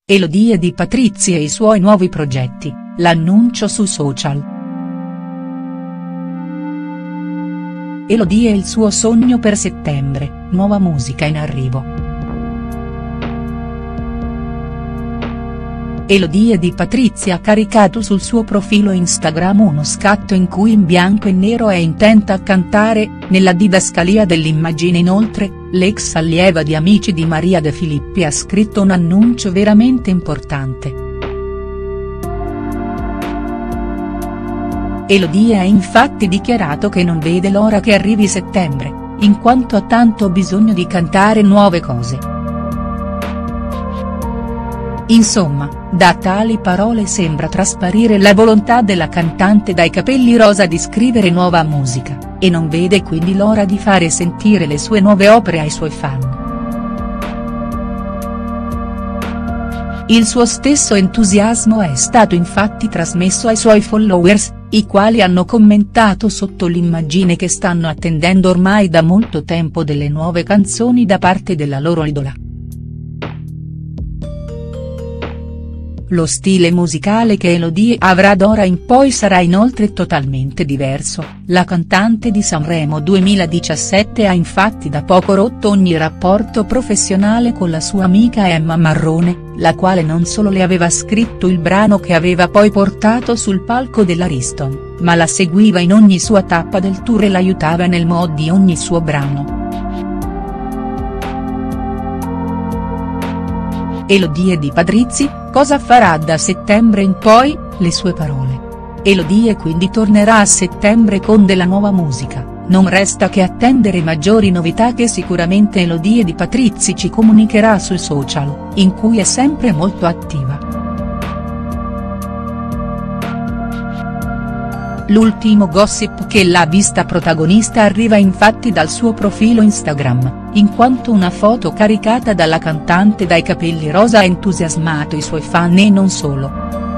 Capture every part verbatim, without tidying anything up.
Elodie Di Patrizii e i suoi nuovi progetti, l'annuncio su social. Elodie e il suo sogno per settembre, nuova musica in arrivo. Elodie Di Patrizii ha caricato sul suo profilo Instagram uno scatto in cui in bianco e nero è intenta a cantare, nella didascalia dell'immagine. Inoltre, l'ex allieva di Amici di Maria De Filippi ha scritto un annuncio veramente importante. Elodie ha infatti dichiarato che non vede l'ora che arrivi settembre, in quanto ha tanto bisogno di cantare nuove cose. Insomma, da tali parole sembra trasparire la volontà della cantante dai capelli rosa di scrivere nuova musica, e non vede quindi l'ora di fare sentire le sue nuove opere ai suoi fan. Il suo stesso entusiasmo è stato infatti trasmesso ai suoi followers, i quali hanno commentato sotto l'immagine che stanno attendendo ormai da molto tempo delle nuove canzoni da parte della loro idola. Lo stile musicale che Elodie avrà d'ora in poi sarà inoltre totalmente diverso. La cantante di Sanremo duemiladiciassette ha infatti da poco rotto ogni rapporto professionale con la sua amica Emma Marrone, la quale non solo le aveva scritto il brano che aveva poi portato sul palco dell'Ariston, ma la seguiva in ogni sua tappa del tour e l'aiutava nel mod di ogni suo brano. Elodie Di Patrizii, cosa farà da settembre in poi? Le sue parole. Elodie quindi tornerà a settembre con della nuova musica, non resta che attendere maggiori novità che sicuramente Elodie Di Patrizii ci comunicherà sui social, in cui è sempre molto attiva. L'ultimo gossip che l'ha vista protagonista arriva infatti dal suo profilo Instagram, in quanto una foto caricata dalla cantante dai capelli rosa ha entusiasmato i suoi fan e non solo.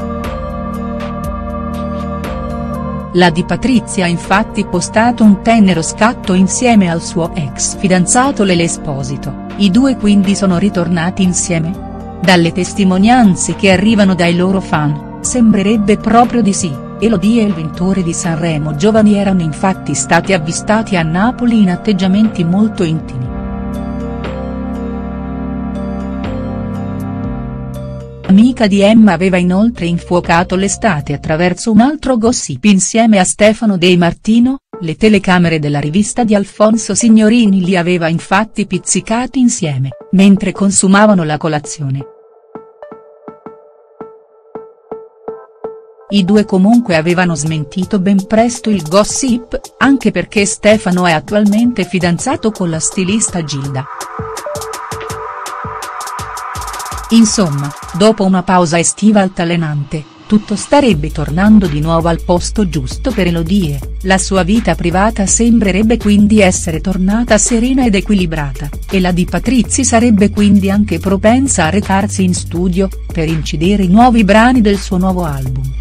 La Di Patrizii ha infatti postato un tenero scatto insieme al suo ex fidanzato Lele Esposito, i due quindi sono ritornati insieme? Dalle testimonianze che arrivano dai loro fan, sembrerebbe proprio di sì. Elodie e il vincitore di Sanremo Giovani erano infatti stati avvistati a Napoli in atteggiamenti molto intimi. Amica di Emma aveva inoltre infuocato l'estate attraverso un altro gossip insieme a Stefano De Martino, le telecamere della rivista di Alfonso Signorini li aveva infatti pizzicati insieme, mentre consumavano la colazione. I due comunque avevano smentito ben presto il gossip, anche perché Stefano è attualmente fidanzato con la stilista Gilda. Insomma, dopo una pausa estiva altalenante, tutto starebbe tornando di nuovo al posto giusto per Elodie, la sua vita privata sembrerebbe quindi essere tornata serena ed equilibrata, e la Di Patrizii sarebbe quindi anche propensa a recarsi in studio, per incidere i nuovi brani del suo nuovo album.